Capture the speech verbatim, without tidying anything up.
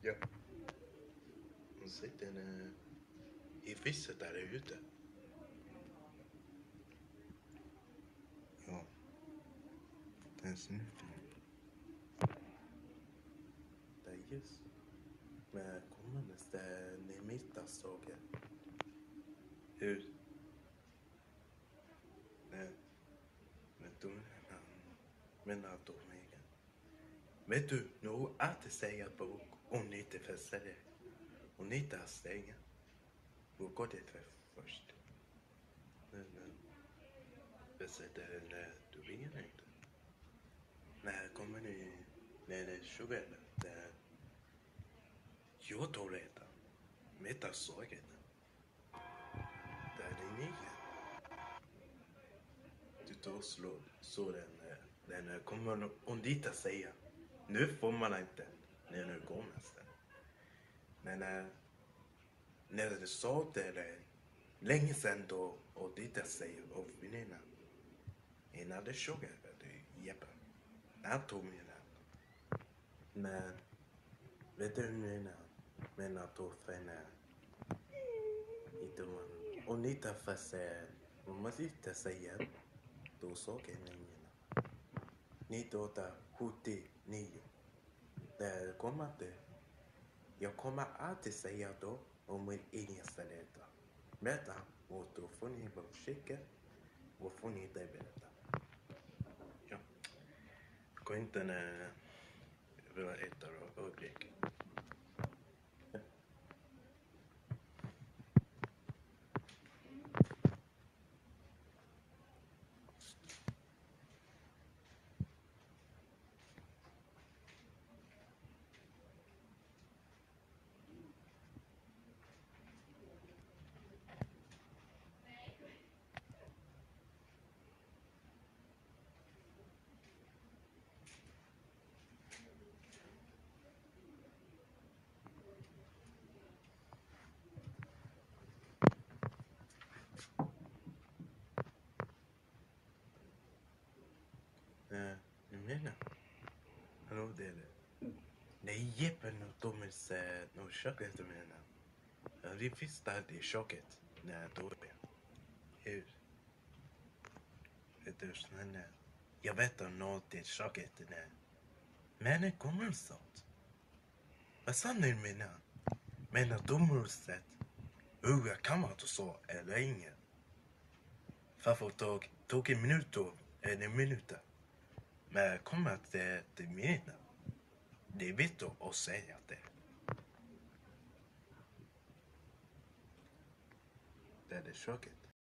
Ja. Hon sitter uh, i fisset där ute. Ja. Det är snuffen. Det är just. Men kommande det ni mittas saker. Hur? Nej. Men du men att du mig. Vet du, nu att det säger på om ni inte fäster det. Och ni inte stänga. Hur går det för först? Men, besätter den du vill inte. När kommer ni när det är tjugo där jag tar redan. Mäta sågen. Där är ni. Du tar slå så den den kommer om dit att säga. Nu får man inte när det går nästan. Men när när det sa det länge sedan då och dit att säga och vinna. Innan det tjugo det jeppe. Jag tog mig där. Men vet du nu men att då fäna inte man och ni tar fast om man inte säger då såg jag ingen. Ni då där sjuttionio. Det kommer det. Jag kommer alltid säga då om min egen ställe. Berätta och då får ni bara skicka och får ni det berätta. Ja. Gå inte när vi har ett och ögonblick. Eh, jag menar. Hallå det är det. Nej, Jeppe, nu de är nog chocket jag menar. Det finns där det chocket när då är. Hur? Vet du snälla. Jag vet om något det chocket där. Men det kommer sånt. Vad sa ni menar? Menar dumhuset? Hur kan man inte så eller ingen? Varför tog tog en minut då? En minut. Men kommer att det det menar. Det vet du att säga det. Det är det chocket.